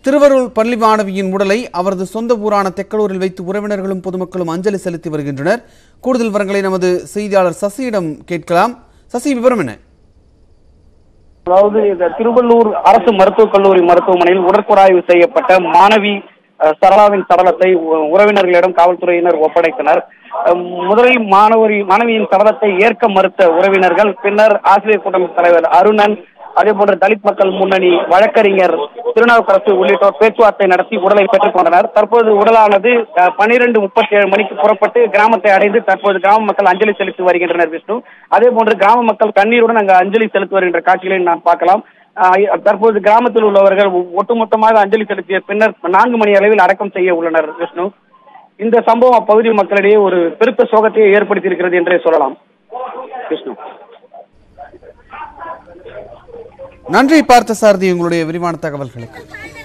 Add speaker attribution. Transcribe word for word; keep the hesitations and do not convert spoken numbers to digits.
Speaker 1: திருவருள் பள்ளி மாணவியின் உடலை அவரது சொந்த ஊரான தெக்கலூரில் வைத்து உறவினர்களும் பொதுமக்களும் அஞ்சலி செலுத்தி வருகின்றனர். கூடுதல் விவரங்களை நமது செய்தியாளர் சசியிடம் கேட்கலாம். சசி, விவரம் என்ன?
Speaker 2: அதாவது இந்த திருவள்ளூர் அரசு மருத்துவக் கல்லூரி மருத்துவமனையில் உடற்குறாய்வு செய்யப்பட்ட மாணவி சரளாவின் சடலத்தை உறவினர்களிடம் காவல்துறையினர் ஒப்படைத்தனர். முதலில் மாணவரி மாணவியின் சடலத்தை ஏற்க மறுத்த உறவினர்கள் பின்னர் ஆசிரியர் கூட்டமைப்பு தலைவர் அருணன், அதே போன்ற தலித் மக்கள் முன்னணி வழக்கறிஞர் திருநாவுக்கரசு உள்ளிட்டோர் பேச்சுவார்த்தை நடத்தி உடலை பெற்றுக் கொண்டனர். தற்போது உடலானது பனிரெண்டு முப்பத்தி ஏழு மணிக்கு புறப்பட்டு கிராமத்தை அடைந்து தற்போது கிராம மக்கள் அஞ்சலி செலுத்தி வருகின்றனர். விஷ்ணு, அதே போன்று கிராம மக்கள் கண்ணீருடன் அங்கு அஞ்சலி செலுத்தி வருகின்ற காட்சிகளை நாம் பார்க்கலாம். தற்போது கிராமத்தில் உள்ளவர்கள் ஒட்டுமொத்தமாக அஞ்சலி செலுத்திய பின்னர் நான்கு மணி அளவில் அடக்கம் செய்ய உள்ளனர். விஷ்ணு, இந்த சம்பவம் அப்பகுதி மக்களிடையே ஒரு பெருத்த சோகத்தையே ஏற்படுத்தி இருக்கிறது என்றே சொல்லலாம். விஷ்ணு,
Speaker 1: நன்றி பார்த்த சாரதி, உங்களுடைய விரிவான தகவல்களுக்கு.